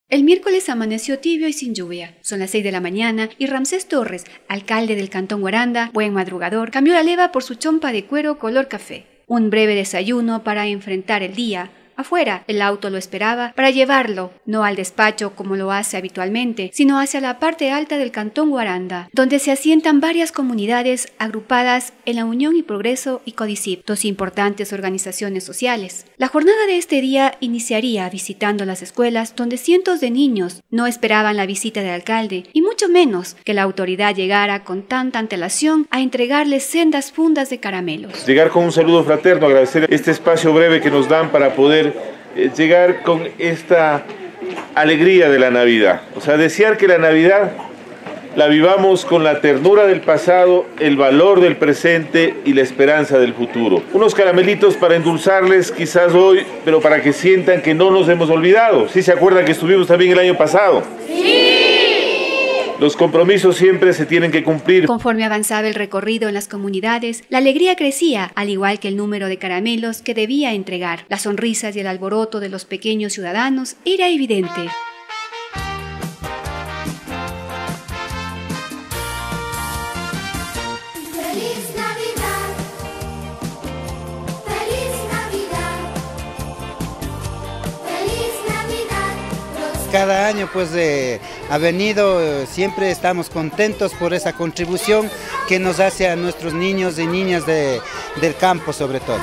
El miércoles amaneció tibio y sin lluvia. Son las 6 de la mañana y Ramsés Torres, alcalde del Cantón Guaranda, buen madrugador, cambió la leva por su chompa de cuero color café. Un breve desayuno para enfrentar el día. Afuera, el auto lo esperaba para llevarlo, no al despacho como lo hace habitualmente, sino hacia la parte alta del Cantón Guaranda, donde se asientan varias comunidades agrupadas en la Unión y Progreso y Codicip, dos importantes organizaciones sociales. La jornada de este día iniciaría visitando las escuelas donde cientos de niños no esperaban la visita del alcalde, y mucho menos que la autoridad llegara con tanta antelación a entregarles sendas fundas de caramelos. Llegar con un saludo fraterno, agradecer este espacio breve que nos dan para poder llegar con esta alegría de la Navidad. O sea, desear que la Navidad la vivamos con la ternura del pasado, el valor del presente y la esperanza del futuro. Unos caramelitos para endulzarles quizás hoy, pero para que sientan que no nos hemos olvidado. ¿Sí se acuerdan que estuvimos también el año pasado? ¡Sí! Los compromisos siempre se tienen que cumplir. Conforme avanzaba el recorrido en las comunidades, la alegría crecía, al igual que el número de caramelos que debía entregar. Las sonrisas y el alboroto de los pequeños ciudadanos era evidente. Cada año ha venido, siempre estamos contentos por esa contribución que nos hace a nuestros niños y niñas del campo sobre todo.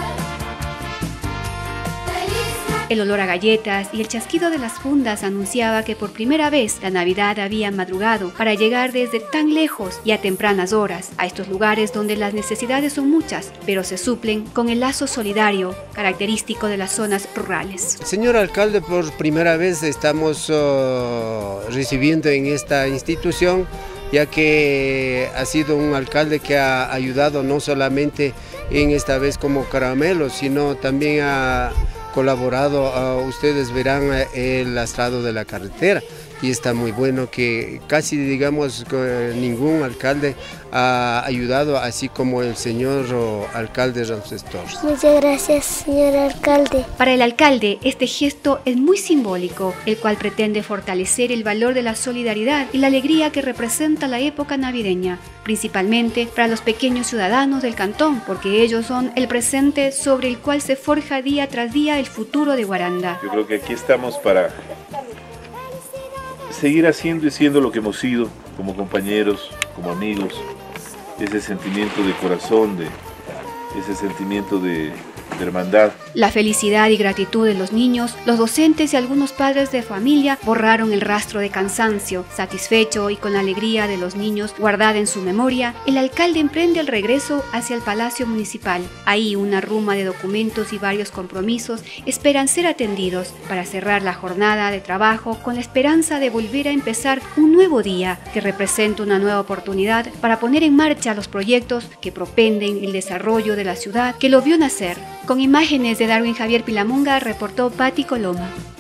El olor a galletas y el chasquido de las fundas anunciaba que por primera vez la Navidad había madrugado para llegar desde tan lejos y a tempranas horas a estos lugares donde las necesidades son muchas, pero se suplen con el lazo solidario característico de las zonas rurales. Señor alcalde, por primera vez estamos recibiendo en esta institución, ya que ha sido un alcalde que ha ayudado no solamente en esta vez como caramelos, sino también ha colaborado. Ustedes verán el astrado de la carretera y está muy bueno, que casi digamos ningún alcalde ha ayudado así como el señor alcalde Ramsés Torres. Muchas gracias, señor alcalde. Para el alcalde este gesto es muy simbólico, el cual pretende fortalecer el valor de la solidaridad y la alegría que representa la época navideña, principalmente para los pequeños ciudadanos del cantón, porque ellos son el presente sobre el cual se forja día tras día el futuro de Guaranda. Yo creo que aquí estamos para seguir haciendo y siendo lo que hemos sido, como compañeros, como amigos, ese sentimiento de corazón, ese sentimiento de hermandad. La felicidad y gratitud de los niños, los docentes y algunos padres de familia borraron el rastro de cansancio. Satisfecho y con la alegría de los niños guardada en su memoria, el alcalde emprende el regreso hacia el Palacio Municipal. Ahí una ruma de documentos y varios compromisos esperan ser atendidos para cerrar la jornada de trabajo con la esperanza de volver a empezar un nuevo día que representa una nueva oportunidad para poner en marcha los proyectos que propenden el desarrollo de la ciudad que lo vio nacer. Con imágenes de Darwin Javier Pilamonga, reportó Patti Coloma.